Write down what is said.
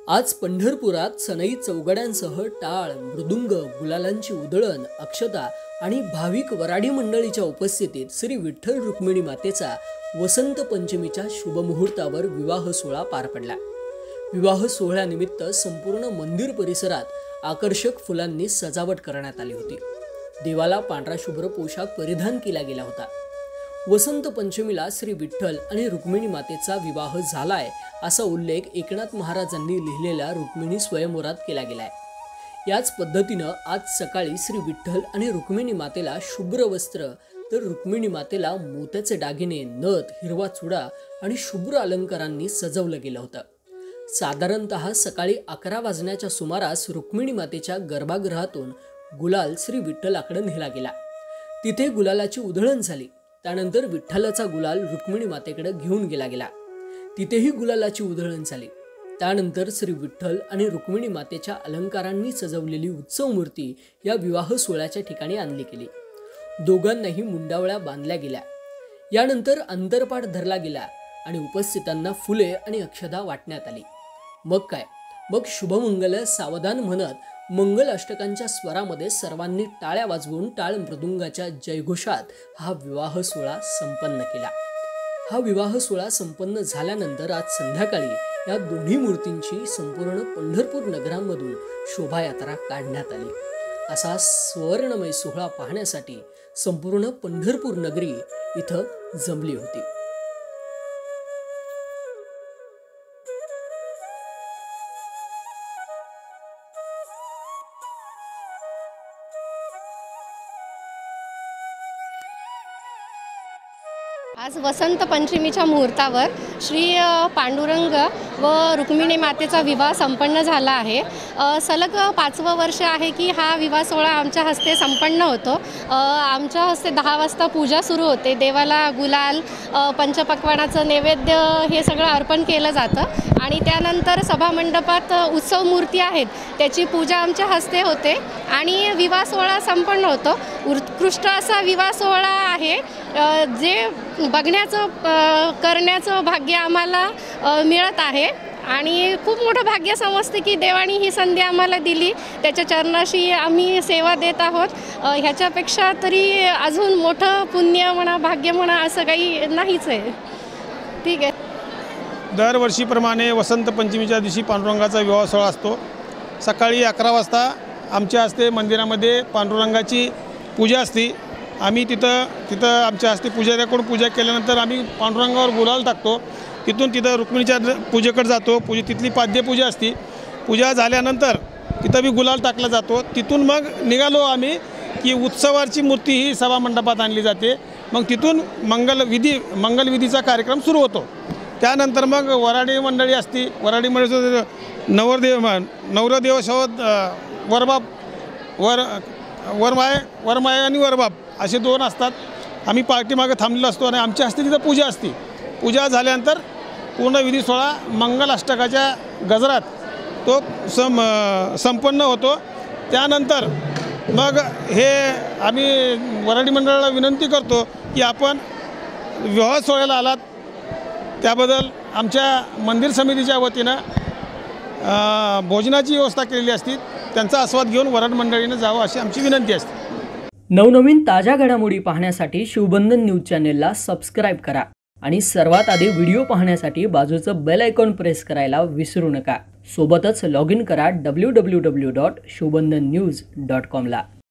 आज पंढरपुरात सनई चौघड्यांसह टाळ, मृदुंग, गुलालांची उधळण, अक्षता आणि भाविक वराडी मंडळीच्या उपस्थितीत श्री विठ्ठल रुक्मिणी मातेचा वसंत पंचमीच्या शुभमुहूर्तावर विवाह सोहळा पार पडला। विवाह सोहळ्यानिमित्त संपूर्ण मंदिर परिसरात आकर्षक फुलांनी सजावट करण्यात आली होती। देवाला पांढरा शुभ्र पोशाख परिधान केला गेला होता। वसंत पंचमीला श्री विठ्ठल आणि रुक्मिणी मातेचा विवाह झालाय असा उल्लेख एकनाथ महाराजांनी लिहिलेल्या रुक्मिणी स्वयंवरात केला गेलाय। याच पद्धतीनं आज सकाळी श्री विठ्ठल आणि रुक्मिणी मातेला शुभ्र वस्त्र तर रुक्मिणी मातेला मोत्याचे दागिने, नथ, हिरवा चुडा आणि शुभ्र अलंकारांनी सजवलं गेलं होतं। साधारणतः सकाळी 11 वाजण्याच्या सुमारास रुक्मिणी मातेच्या गर्भगृहातून गुलाल श्री विठ्ठलाकडे नेला गेला। तिथे गुलालाची उधळण झाली। त्यानंतर विठ्ठलाचा गुलाल रुक्मिणी मातेकडे घेऊन गेला गेला। तिथेही गुलालाची उधळण झाली। त्यानंतर श्री विठ्ठल आणि रुक्मिणी मातेच्या अलंकारांनी सजवलेली उत्सव मूर्ती या विवाह सोहळ्याच्या ठिकाणी आणली गेली। दोघांनाही मुंडावळ्या बांधल्या गेल्या। यानंतर अंतरपाठ धरला गेला आणि उपस्थितांना फुले आणि अक्षता वाटण्यात आली। मग शुभमंगल सावधान म्हणत मंगल अष्टकांच्या स्वरामध्ये सर्वांनी टाळ्या वाजवून टाळ मृदुंगाच्या जयघोषात हा विवाह सोहळा संपन्न केला। हा विवाह सोहळा संपन्न झाल्यानंतर आज संध्याकाळी या दोन्ही मूर्तींची संपूर्ण पंढरपूर नगरामधून शोभायात्रा काढण्यात आली। असा स्वर्णमय सोहळा पाहण्यासाठी संपूर्ण पंढरपूर नगरी इथं जमली होती। आज वसंत पंचमीच्या मुहूर्तावर श्री पांडुरंग व रुक्मिणी मातेचा विवाह संपन्न झाला आहे। सलग 5वं वर्ष आहे की हा विवाह सोहळा आमच्या हस्ते संपन्न होतो। आमच्या हस्ते 10 वाजता पूजा सुरू होते। देवाला गुलाल, पंचपक्वानाचं नैवेद्य हे सगळं अर्पण केलं जातं आणि त्यानंतर सभामंडपात उत्सव मूर्ती आहेत त्याची पूजा आमच्या हस्ते होते आणि विवाह सोहळा संपन्न होतो। उत्कृष्ट असा विवाह सोहळा आहे जे बघण्याचं करण्याचं भाग्य आम्हाला मिळत आहे आणि खूप मोठं भाग्य समजते की देवानी ही संधी आम्हाला दिली। त्याच्या चरणाशी आम्ही सेवा देत आहोत। ह्याच्यापेक्षा तरी अजून मोठं पुण्य म्हणा, भाग्य म्हणा असं काही नाहीच आहे। ठीक आहे। दरवर्षीप्रमाणे वसंत पंचमीच्या दिवशी पांडुरंगाचा विवाह सोहळा असतो। सकाळी 11 वाजता आमच्या हस्ते मंदिरामध्ये पांडुरंगाची पूजा असते। आम्ही तिथं आमच्या हस्ते पुजाऱ्याकडून पूजा केल्यानंतर आम्ही पांडुरंगावर गुलाल टाकतो। तिथं रुक्मिणीच्या पूजेकडे जातो। तिथली पाद्यपूजा असते। पूजा झाल्यानंतर तिथं बी गुलाल टाकला जातो। तिथून मग निघालो आम्ही की उत्सवाची मूर्ती ही सभामंडपात आणली जाते। मग तिथून मंगलविधीचा कार्यक्रम सुरू होतो। त्यानंतर मग वराडी मंडळी असते। वराडी मंडळी नवरदेवासह वरमाय आणि वरबाप असे 2 असतात। आम्ही पार्टीमागे थांबलेलो असतो आणि आमच्या हस्ते तिथं पूजा असते। पूजा झाल्यानंतर पूर्ण विधी सोहळा मंगल अष्टकाच्या गजरात तो संपन्न होतो। त्यानंतर मग हे आम्ही वराडी मंडळाला विनंती करतो की आपण विवाह सोहळ्याला आलात त्याबद्दल आमच्या मंदिर समितीच्या वतीनं भोजनाची व्यवस्था केलेली असते। त्यांचा आस्वाद घेऊन वराड मंडळीने जावं अशी आमची विनंती असते। नवनवीन ताज्या घडामोडी पाहण्यासाठी शिवबंधन न्यूज चॅनेलला सबस्क्राईब करा आणि सर्वात आधी व्हिडिओ पाहण्यासाठी बाजूचं बेल आयकॉन प्रेस करायला विसरू नका। सोबतच लॉग इन करा www.shobandhannews.com ला।